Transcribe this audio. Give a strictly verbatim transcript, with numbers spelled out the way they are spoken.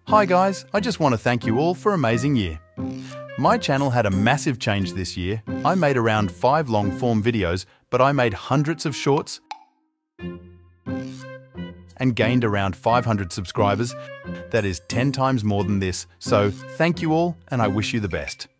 Hi guys, I just want to thank you all for an amazing year. My channel had a massive change this year. I made around five long-form videos, but I made hundreds of shorts and gained around five hundred subscribers. That is ten times more than this. So thank you all, and I wish you the best.